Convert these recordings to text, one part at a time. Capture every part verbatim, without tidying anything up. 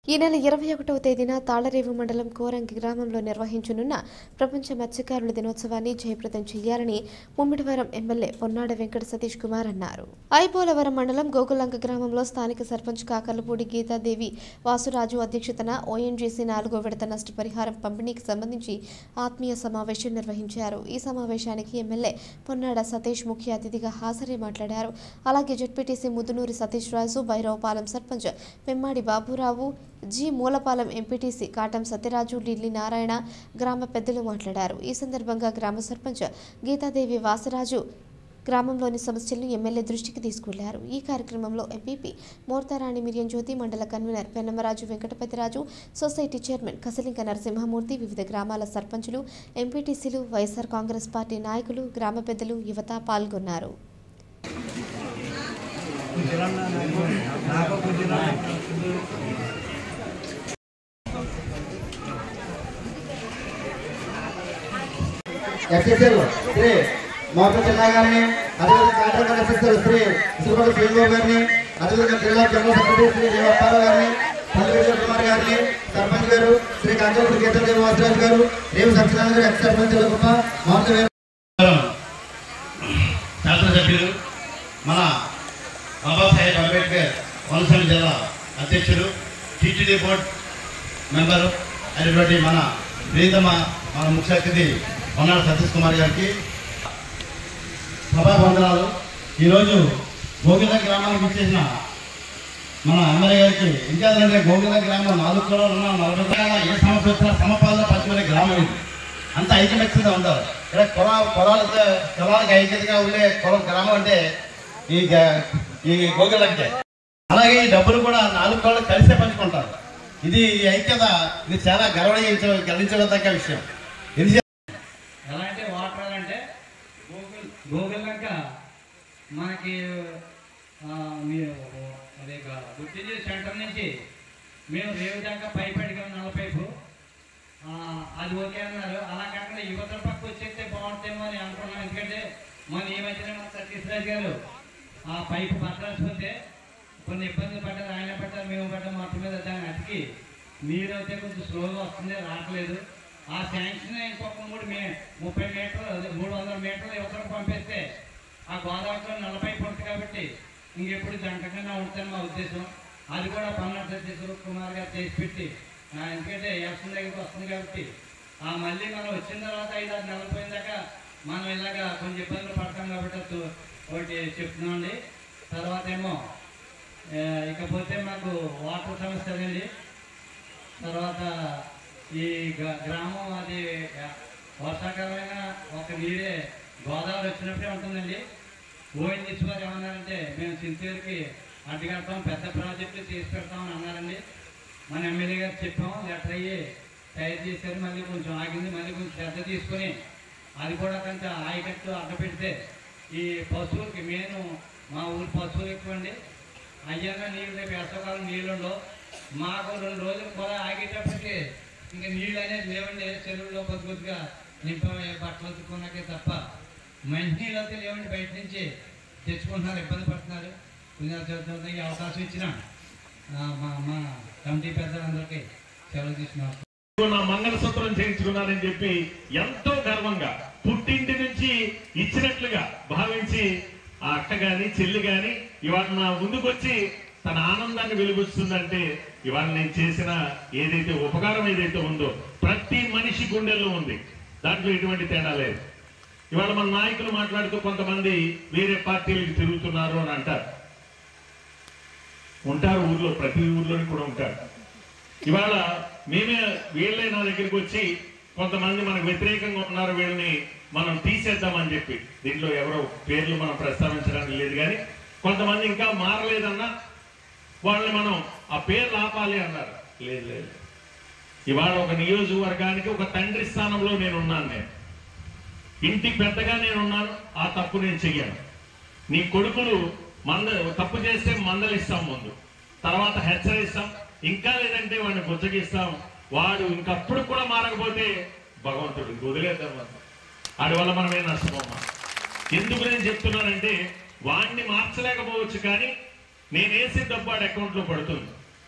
ఈ నెల ఇరవై ఒకటవ తేదీన తాళరేవు మండలం కోరంగి గ్రామంలో నిర్వహించనున్న ప్రపంచ మత్స్యకారుల దినోత్సవాన్ని జయప్రదం చేయాలని ముమ్మిడివరం ఎమ్మెల్యే పొన్నాడ వెంకట సతీష్ కుమార్ అన్నారు. ఐపోలవరం మండలం గోగులంక గ్రామంలో స్థానిక సర్పంచ్ కాకర్లపూడి గీతాదేవి వాసురాజు అధ్యక్షతన ఓఎన్జీసీ నాలుగో విడత నష్టపరిహారం పంపిణీకి సంబంధించి ఆత్మీయ సమావేశం నిర్వహించారు. ఈ సమావేశానికి ఎమ్మెల్యే పొన్నాడ సతీష్ ముఖ్య అతిథిగా హాజరై మాట్లాడారు. అలాగే ZPTC Muddunuri Satish Raju, Bhairavapalem sarpanch Pemmadi Baburao, G Mulapalem MPTC Katam Satyaraju, Delhi Narayana గ్రామ పెద్దలు మాట్లాడారు. ఈ సందర్భంగా గ్రామ సర్పంచ్ గీతాదేవి వాసరాజు గ్రామంలోని సమస్యలను ఎమ్మెల్యే దృష్టికి తీసుకెళ్లారు. ఈ కార్యక్రమంలో ఎంపీపీ మోర్తారాణి మిరియం జ్యోతి, మండల convener Pennamaraju Venkatapathiraju, society chairman Kasalinka Narasimhamurthy, వివిధ గ్రామాల సర్పంచులు, ఎంపీటీసీలు, వైఎస్ఆర్ కాంగ్రెస్ పార్టీ నాయకులు, గ్రామ పెద్దలు, యువత పాల్గొన్నారు. ఎస్ఎస్ఎల్ శ్రీ మోహన్ చిన్నా గారిని, అదేవిధంగా కాంట్రాక్టర్ ఎస్ఎస్ఎల్ శ్రీ శ్రీపతి శ్రీబాబు గారిని, అదేవిధంగా జిల్లా జనరల్ సెక్రటరీ శ్రీ దేవప్పారావు గారిని, పల్లివేశ్వర కుమార్ గారిని, సర్పంచ్ గారు శ్రీ కాంట్రాక్టర్ గీతాదేవి వాసరాజు గారు, రేవు సత్యనారాయణ గారు, ఎక్స్ సర్పంచ్ గొప్ప మోహన్ శాసనసభ్యులు, మన బాబాసాహెబ్ అంబేద్కర్ కోనసీమ జిల్లా అధ్యక్షుడు, టీటీడీ బోర్డు మెంబరు అయినటువంటి మన ప్రియతమ మన ముఖ్య అతిథి పొన్నాడ సతీష్ కుమార్ గారికి సభా వందనాలు. ఈరోజు గోగిల గ్రామానికి ఇచ్చేసిన మన ఎమ్మెల్యే గారికి ఇంకేదంటే గోగిల గ్రామం నాలుగు కులాలు ఉన్న నలభై ఏ సమస్య వచ్చినా సమపాలన పంచుకునే గ్రామం ఇది. అంత ఐకమత్యంగా ఉంటారు. ఇక్కడ కుల పొలాలతో కులాలకు ఐక్యతగా ఉండే కుల గ్రామం అంటే ఈ ఈ గోగిలంటే. అలాగే ఈ డబ్బులు కూడా నాలుగు కులాలు కలిసే పంచుకుంటారు. ఇది ఈ ఐక్యత ఇది చాలా గర్వహించ గర్వించదగ్గ విషయం. ఇది ఎలా అంటే వాటర్ అంటే గూగుల్ గూగుల్లంక మనకి అదే గుర్తించే సెంటర్ నుంచి మేము రేవు దాకా పైప్ అడిగాము, నల్ల పైపు, అది ఓకే అన్నారు. అలా కాకుండా యువతల పక్క వచ్చేస్తే బాగుంటుందేమో అని అనుకున్నాం. ఎందుకంటే మన ఈ మధ్యన మన సతీష్ రాజు గారు ఆ పైపు పట్టాల్సిపోతే కొన్ని ఇబ్బందులు పడ్డారు, ఆయన పడ్డారు, మేము పడ్డాం. మొత్తం మీద దాన్ని అతికి నీరు అయితే కొంచెం స్లోగా వస్తుంది, రావట్లేదు. ఆ శాంక్షన్ ఇంకొక మూడు మే ముప్పై మీటర్లు మూడు వందల మీటర్లు యువతలకు పంపిస్తే ఆ గోదావరిలో నలభై ఉంటుంది కాబట్టి ఇంకెప్పుడు జంటకన్నా ఉంటుందని మా ఉద్దేశం. అది కూడా పొన్నాడ సతీష్ కుమార్ గారు చేసి పెట్టి, ఎందుకంటే ఎలక్షన్ దగ్గరికి వస్తుంది కాబట్టి ఆ మళ్ళీ మనం వచ్చిన తర్వాత ఐదు ఆరు నెలలు పోయిన దాకా మనం ఇలాగా కొంచెం ఇబ్బందులు పడతాం కాబట్టి ఒకటి చెప్తున్నామండి. తర్వాత ఏమో ఇకపోతే మాకు వాటర్ సమస్య అండి. తర్వాత ఈ గ్రామం అది వర్షాకాలమైన ఒక నీరే గోదావరి వచ్చినప్పుడే ఉంటుందండి. ఓఎన్జీసీ వారు ఏమన్నారంటే మేము సింతూరుకి అడ్డుకడతాం, పెద్ద ప్రాజెక్టులు చేసి పెడతామని అన్నారండి. మన ఎమ్మెల్యే గారు చెప్పాము, లెటర్ అయ్యి తయారు చేశారు. మళ్ళీ కొంచెం ఆగింది, మళ్ళీ కొంచెం శ్రద్ధ తీసుకొని అది కూడా కొంచెం ఆయకట్టు అడ్డ పెడితే ఈ పశువులకి మెయిన్ మా ఊరు పశువులు ఎక్కువండి. అయ్యాక నీళ్ళు రేపు వేసవకాలం నీళ్ళు ఉండవు. మాకు రెండు రోజులు కూడా ఆగేటప్పటికి ఇంకా నీళ్ళు అనేది లేవండి. చెరువుల్లో కొద్ది కొద్దిగా నింప బట్టలు ఉతుక్కున్నాకే తప్ప మంచి నీళ్ళు అయితే లేవండి. బయట నుంచి తెచ్చుకుంటున్నారు, ఇబ్బంది పడుతున్నారు. ఈ అవకాశం ఇచ్చిన మా మా కమిటీ పెద్దలందరికీ సెలవు తీసుకున్నారు. నా మంగళసూత్రం చేయించుకున్నానని చెప్పి ఎంతో గర్వంగా పుట్టింటి నుంచి ఇచ్చినట్లుగా భావించి ఆ అక్క గాని చెల్లి గాని ఇవాళ నా ముందుకొచ్చి తన ఆనందాన్ని వెలుగుస్తుందంటే ఇవాళ నేను చేసిన ఏదైతే ఉపకారం ఏదైతే ఉందో ప్రతి మనిషి గుండెల్లో ఉంది. దాంట్లో ఎటువంటి తేడా లేదు. ఇవాళ మన నాయకులు మాట్లాడుతూ కొంతమంది వేరే పార్టీలకు తిరుగుతున్నారు అని అంటారు. ఉంటారు, ఊర్లో ప్రతి ఊర్లోని కూడా ఉంటారు. ఇవాళ మేమే వీళ్ళే నా దగ్గరికి వచ్చి కొంతమంది మనకు వ్యతిరేకంగా ఉన్నారు, వీళ్ళని మనం తీసేద్దామని చెప్పి, దీంట్లో ఎవరో పేర్లు మనం ప్రస్తావించడానికి లేదు కానీ కొంతమంది ఇంకా మారలేదన్నా వాళ్ళని మనం ఆ పేర్లు ఆపాలి అన్నారు. లేదు లేదు ఇవాళ ఒక నియోజకవర్గానికి ఒక తండ్రి స్థానంలో నేను ఉన్నాను. నేను ఇంటి పెద్దగా నేను ఉన్నాను. ఆ తప్పు నేను చెయ్యాను. నీ కొడుకులు మంద తప్పు చేస్తే మందలిస్తాం, ముందు తర్వాత హెచ్చరిస్తాం, ఇంకా లేదంటే వాడిని బుచ్చగిస్తాం. వాడు ఇంకప్పుడు కూడా మారకపోతే భగవంతుడు వదిలేద్దాం. వాడి వల్ల మనమే నష్టమమ్మా. ఎందుకు నేను చెప్తున్నానంటే వాడిని మార్చలేకపోవచ్చు కానీ నేను వేసే డబ్బు వాడి అకౌంట్లో పడుతుంది.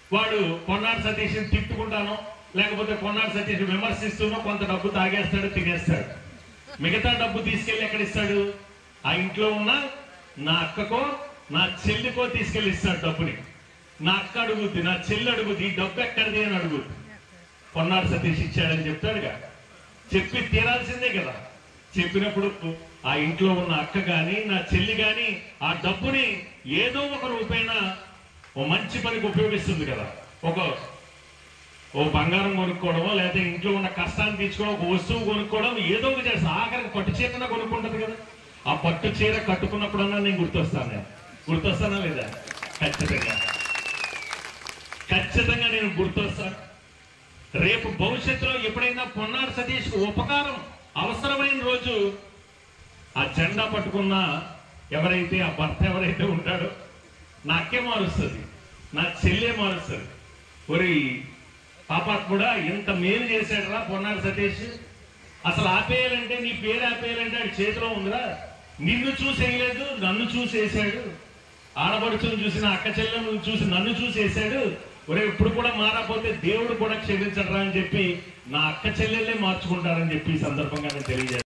వాడు పొన్నాడు సతీష్ని తిట్టుకుంటానో లేకపోతే పొన్నాడు సతీష్ విమర్శిస్తూనో కొంత డబ్బు తాగేస్తాడు, తినేస్తాడు. మిగతా డబ్బు తీసుకెళ్లి ఎక్కడ ఇస్తాడు? ఆ ఇంట్లో ఉన్న నా అక్కకో నా చెల్లికో తీసుకెళ్లి ఇస్తాడు డబ్బుని. నా అక్క అడుగుద్ది, నా చెల్లి అడుగుద్ది, ఈ డబ్బు ఎక్కడిది అని అడుగుద్ది. పొన్నాడు సతీష్ ఇచ్చాడని చెప్తాడుగా, చెప్పి తీరాల్సిందే కదా. చెప్పినప్పుడు ఆ ఇంట్లో ఉన్న అక్క గాని నా చెల్లి గాని ఆ డబ్బుని ఏదో ఒక రూపైన ఓ మంచి పనికి ఉపయోగిస్తుంది కదా. ఒక ఓ బంగారం కొనుక్కోవడమో లేదా ఇంట్లో ఉన్న కష్టాన్ని తీర్చుకోవడం, ఒక వస్తువు కొనుక్కోవడం, ఏదో ఒక చేస్తాను. ఆఖరికి పట్టు చీరన కొనుక్కుంటది కదా. ఆ పట్టు చీర కట్టుకున్నప్పుడన్నా నేను గుర్తొస్తాను. నేను గుర్తొస్తానా లేదా? ఖచ్చితంగా ఖచ్చితంగా నేను గుర్తొస్తాను. రేపు భవిష్యత్తులో ఎప్పుడైనా పొన్నాడు సతీష్ ఉపకారం అవసరమైన రోజు ఆ జెండా పట్టుకున్న ఎవరైతే ఆ భర్త ఎవరైతే ఉంటాడో నా అక్కే మారుస్తుంది, నా చెల్లె మారుస్తుంది. ఒరి పాపాకు కూడా ఇంత మేలు చేశాడురా పొన్నాడు సతీష్, అసలు ఆపేయాలంటే నీ పేరు ఆపేయాలంటే ఆడి చేతిలో ఉందిరా, నిన్ను చూసి వేయలేదు నన్ను చూసి వేసాడు, ఆడపడుచుని చూసిన అక్క చెల్లెలను చూసి నన్ను చూసి వేసాడు, ఒరే ఇప్పుడు కూడా మారకపోతే దేవుడు కూడా క్షమించడరా అని చెప్పి నా అక్క చెల్లెళ్ళే మార్చుకుంటారని చెప్పి ఈ సందర్భంగా నేను తెలియజేస్తాను.